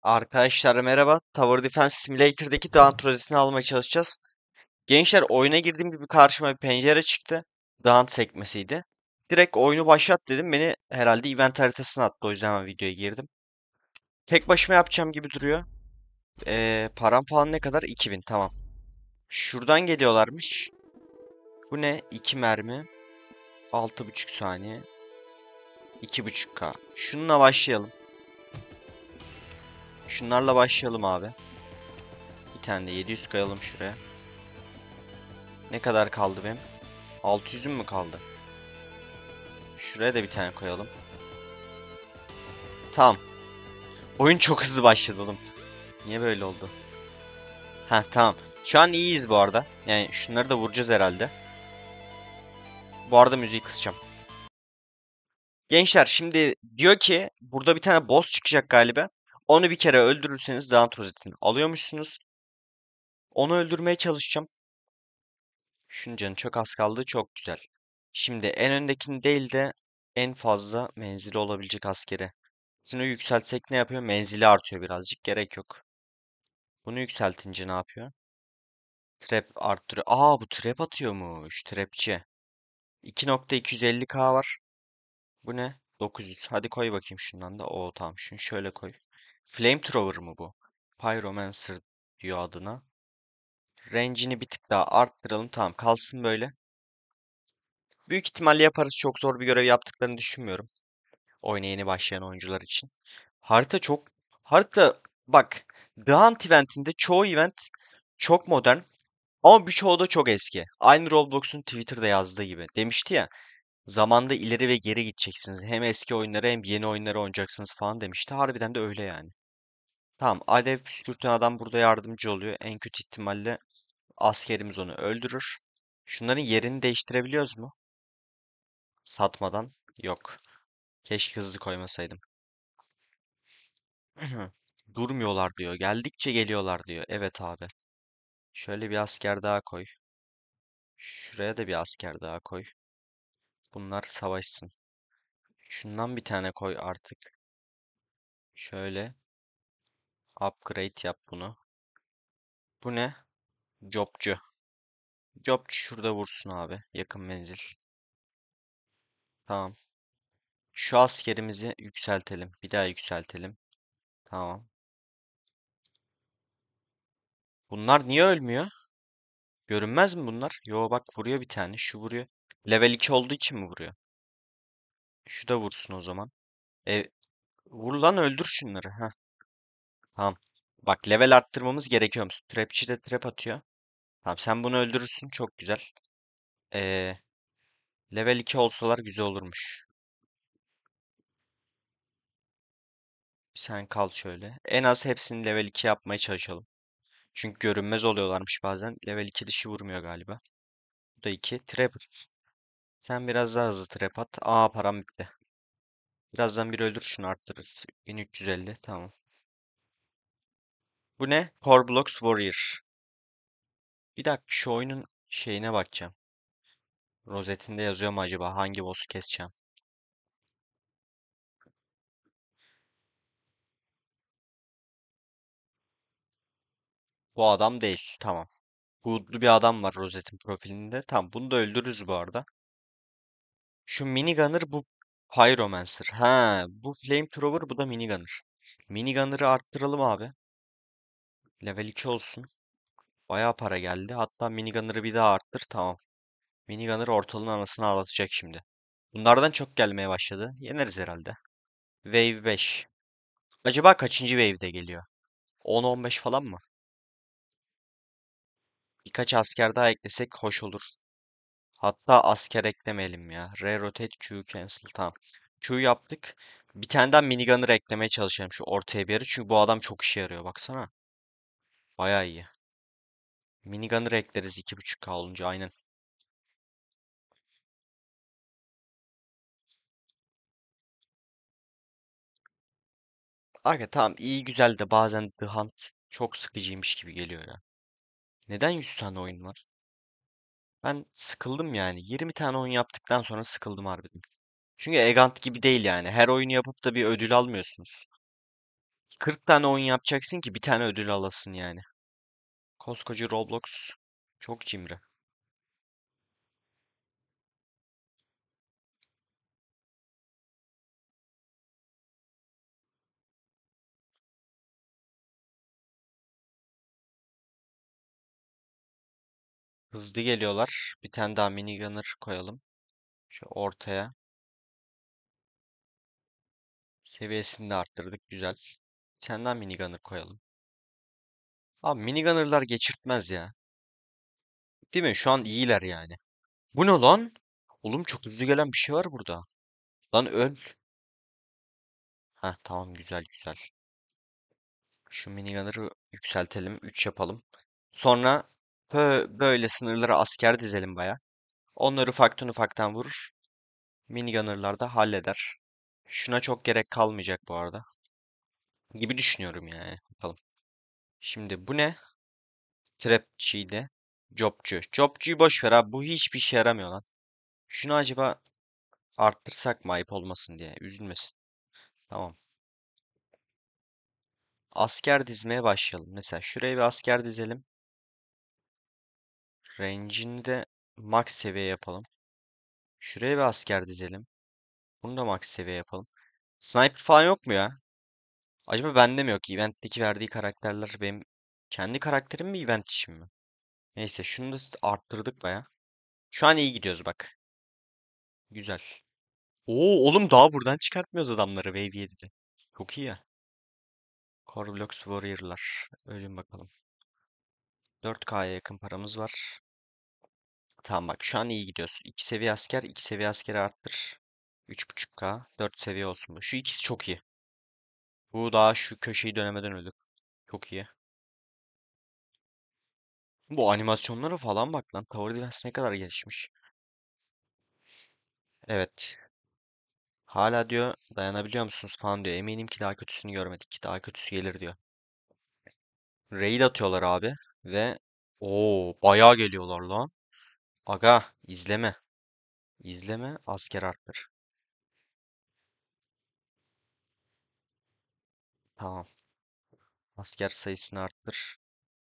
Arkadaşlar merhaba. Tower Defense Simulator'daki dağın projesini almaya çalışacağız. Gençler oyuna girdiğim gibi karşıma bir pencere çıktı. Dağın sekmesiydi. Direkt oyunu başlat dedim. Beni herhalde event haritasına attı. O yüzden ben videoya girdim. Tek başıma yapacağım gibi duruyor. Param falan ne kadar? 2000, tamam. Şuradan geliyorlarmış. Bu ne? 2 mermi. 6,5 saniye. 2,5K. Şununla başlayalım. Şunlarla başlayalım abi. Bir tane de 700 koyalım şuraya. Ne kadar kaldı benim? 600'üm mü kaldı? Şuraya da bir tane koyalım. Tamam. Oyun çok hızlı başladı oğlum. Niye böyle oldu? Ha tamam. Şu an iyiyiz bu arada. Yani şunları da vuracağız herhalde. Bu arada müziği kısacağım. Gençler şimdi diyor ki burada bir tane boss çıkacak galiba. Onu bir kere öldürürseniz dağın rozetini alıyormuşsunuz. Onu öldürmeye çalışacağım. Şunun canı çok az kaldı. Çok güzel. Şimdi en öndekini değil de en fazla menzili olabilecek askeri. Şunu yükseltsek ne yapıyor? Menzili artıyor birazcık. Gerek yok. Bunu yükseltince ne yapıyor? Trap arttırıyor. Aa, bu trap atıyormuş. Trapçi. 2,250K var. Bu ne? 900. Hadi koy bakayım şundan da. Oo tamam. Şunu şöyle koy. Flamethrower mı bu? Pyromancer diyor adına. Range'ini bir tık daha arttıralım. Tamam, kalsın böyle. Büyük ihtimalle yaparız. Çok zor bir görev yaptıklarını düşünmüyorum. Oyuna yeni başlayan oyuncular için. Harita çok... Harita bak. The Hunt eventinde çoğu event çok modern. Ama birçoğu da çok eski. Aynı Roblox'un Twitter'da yazdığı gibi. Demişti ya, zamanda ileri ve geri gideceksiniz. Hem eski oyunları hem yeni oyunları oynayacaksınız falan demişti. Harbiden de öyle yani. Tamam, alev püskürten adam burada yardımcı oluyor. En kötü ihtimalle askerimiz onu öldürür. Şunların yerini değiştirebiliyoruz mu? Satmadan. Yok. Keşke hızlı koymasaydım. Durmuyorlar diyor. Geldikçe geliyorlar diyor. Evet abi. Şöyle bir asker daha koy. Şuraya da bir asker daha koy. Bunlar savaşsın. Şundan bir tane koy artık. Şöyle upgrade yap bunu. Bu ne? Jobcu. Jobcu şurada vursun abi. Yakın menzil. Tamam. Şu askerimizi yükseltelim. Bir daha yükseltelim. Tamam. Bunlar niye ölmüyor? Görünmez mi bunlar? Yo bak, vuruyor bir tane. Şu vuruyor. Level 2 olduğu için mi vuruyor? Şu da vursun o zaman. E, vur lan, öldür şunları. Heh. Tamam. Bak, level arttırmamız gerekiyormuş. Trapçi de trap atıyor. Tamam, sen bunu öldürürsün. Çok güzel. Ee, Level 2 olsalar güzel olurmuş. Sen kal şöyle. En az hepsini level 2 yapmaya çalışalım. Çünkü görünmez oluyorlarmış bazen. Level 2 dışı vurmuyor galiba. Bu da 2. Trap. Sen biraz daha hızlı trap at. Aa, param bitti. Birazdan bir öldür, şunu arttırırız. 1350. Tamam. Bu ne? Core Blocks Warrior. Bir dakika, şu oyunun şeyine bakacağım. Rozetinde yazıyor mu acaba? Hangi boss'u keseceğim? Bu adam değil. Tamam. Hood'lu bir adam var rozetin profilinde. Tamam, bunu da öldürürüz bu arada. Şu minigunner, bu Pyromancer. Ha, bu Flamethrower, bu da minigunner. Minigunner'ı arttıralım abi. Level 2 olsun. Bayağı para geldi. Hatta minigunner'ı bir daha arttır. Tamam. Minigunner ortalığın anasını ağlatacak şimdi. Bunlardan çok gelmeye başladı. Yeneriz herhalde. Wave 5. Acaba kaçıncı wave'de geliyor? 10-15 falan mı? Birkaç asker daha eklesek hoş olur. Hatta asker eklemeyelim ya. Re-rotate, Q cancel. Tamam. Q yaptık. Bir tane daha minigunner eklemeye çalışalım şu ortaya bir yere. Çünkü bu adam çok işe yarıyor. Baksana. Bayağı iyi. Minigunner ekleriz 2,5K olunca aynen. Aga tamam, iyi güzel de bazen The Hunt çok sıkıcıymış gibi geliyor ya. Neden 100 tane oyun var? Ben sıkıldım yani. 20 tane oyun yaptıktan sonra sıkıldım harbiden. Çünkü Egant gibi değil yani. Her oyunu yapıp da bir ödül almıyorsunuz. 40 tane oyun yapacaksın ki bir tane ödül alasın yani. Koskoca Roblox çok cimri. Hızlı geliyorlar. Bir tane daha minigunner koyalım. Şu ortaya. Seviyesini de arttırdık. Güzel. Bir tane daha minigunner koyalım. Abi minigunner'lar geçirtmez ya. Değil mi? Şu an iyiler yani. Bu ne lan? Oğlum çok hızlı gelen bir şey var burada. Lan öl. Heh tamam güzel güzel. Şu minigunner'ı yükseltelim. 3 yapalım. Sonra böyle sınırlara asker dizelim baya. Onları ufaktan ufaktan vurur. Minigunner'lar da halleder. Şuna çok gerek kalmayacak bu arada. Gibi düşünüyorum yani. Bakalım. Şimdi bu ne? Trapçiydi. Jobcu. Jobcuyu boş ver abi. Bu hiçbir işe yaramıyor lan. Şunu acaba arttırsak mı ayıp olmasın diye. Üzülmesin. Tamam. Asker dizmeye başlayalım. Mesela şuraya bir asker dizelim. Range'ini de max seviye yapalım. Şuraya bir asker dizelim. Bunu da max seviye yapalım. Sniper falan yok mu ya? Acaba bende mi yok? Event'teki verdiği karakterler benim kendi karakterim mi event için mi? Neyse şunu da arttırdık baya. Şu an iyi gidiyoruz bak. Güzel. Oo oğlum daha buradan çıkartmıyoruz adamları Wave 7'de. Çok iyi ya. Coreblox Warrior'lar. Ölün bakalım. 4K'ya yakın paramız var. Tamam bak şu an iyi gidiyoruz. 2 seviye asker, 2 seviye askeri arttır. 3.5K, 4 seviye olsun bu. Şu ikisi çok iyi. Bu daha şu köşeyi dönemeden öldük. Çok iyi. Bu animasyonlara falan bak lan. Tower Defense ne kadar gelişmiş. Evet. Hala diyor dayanabiliyor musunuz falan diyor. Eminim ki daha kötüsünü görmedik. Daha kötüsü gelir diyor. Raid atıyorlar abi. Ve bayağı geliyorlar lan. Aga izleme. İzleme asker arttır. Tamam. Asker sayısını arttır.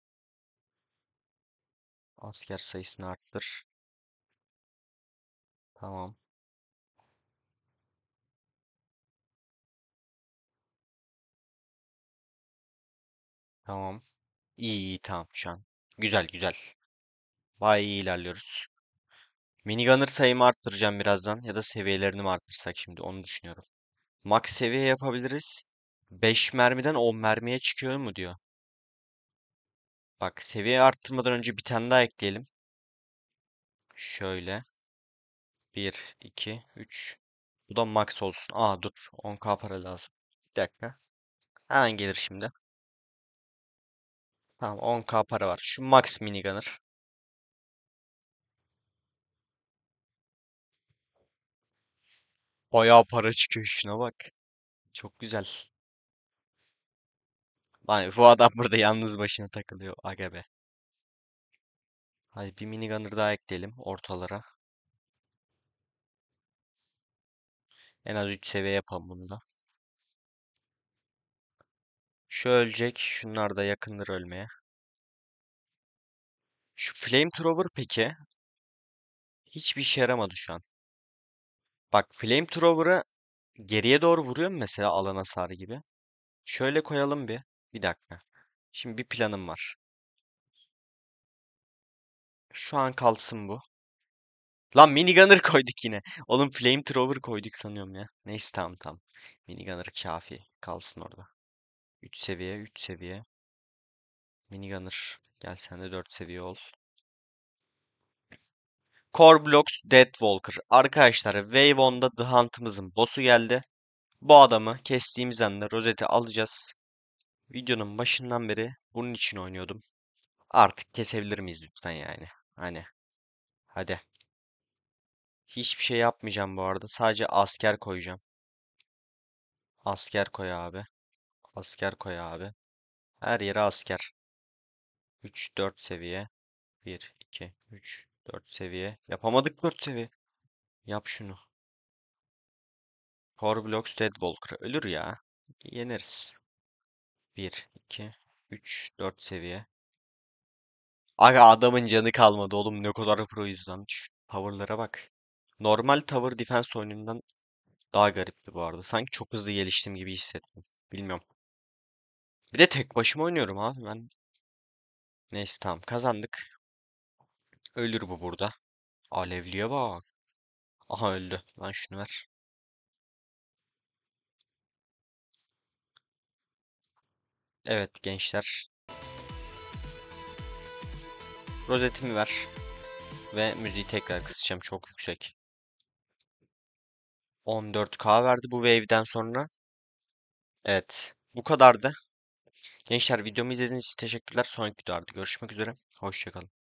Asker sayısını arttır. Tamam. Tamam. İyi iyi tamam şu an. Güzel güzel. Bayağı iyi ilerliyoruz. Minigunner sayımı arttıracağım birazdan. Ya da seviyelerini mi arttırsak şimdi onu düşünüyorum. Max seviye yapabiliriz. 5 mermiden 10 mermiye çıkıyor mu diyor. Bak seviye arttırmadan önce bir tane daha ekleyelim. Şöyle. Bir, 2, 3. Bu da max olsun. Aa dur. 10K para lazım. Bir dakika. Hemen gelir şimdi. Tamam 10K para var. Şu max minigunner. Bayağı para çıkıyor şuna bak. Çok güzel. Lan bu adam burada yalnız başına takılıyor. Aga be. Hadi bir minigunner daha ekleyelim ortalara. En az 3 seviye yapalım bunu da. Şu ölecek. Şunlar da yakındır ölmeye. Şu flamethrower peki? Hiçbir işe yaramadı şu an. Bak flamethrower'ı geriye doğru vuruyor mu mesela alan hasarı gibi? Şöyle koyalım bir. Bir dakika. Şimdi bir planım var. Şu an kalsın bu. Lan minigunner koyduk yine. Oğlum flamethrower koyduk sanıyorum ya. Neyse tamam tamam. Minigunner kafi. Kalsın orada. 3 seviye, 3 seviye. Minigunner. Gel sen de 4 seviye ol. Core Blocks Deathwalker. Arkadaşlar Wave 10'da The Hunt'ımızın boss'u geldi. Bu adamı kestiğimiz anda rozeti alacağız. Videonun başından beri bunun için oynuyordum. Artık kesebilir miyiz lütfen yani? Hani hadi. Hiçbir şey yapmayacağım bu arada. Sadece asker koyacağım. Asker koy abi. Asker koy abi. Her yere asker. 3 4 seviye. 1 2 3 4 seviye. Yapamadık 4 seviye. Yap şunu. Core Blocks Deadwalker. Ölür ya. Yeneriz. Bir, 2, 3, 4 seviye. Aga adamın canı kalmadı oğlum, ne kadar proyuz lan. Şu tavırlara bak. Normal tower defense oyunundan daha garipti bu arada. Sanki çok hızlı geliştim gibi hissettim. Bilmiyorum. Bir de tek başıma oynuyorum abi ben. Neyse tamam, kazandık. Ölür bu burada. Alevliye bak. Aha öldü. Lan şunu ver. Evet gençler. Rozetimi ver. Ve müziği tekrar kısacağım. Çok yüksek. 14K verdi bu wave'den sonra. Evet. Bu kadardı. Gençler videomu izlediğiniz için teşekkürler. Sonraki videolarda görüşmek üzere. Hoşça kalın.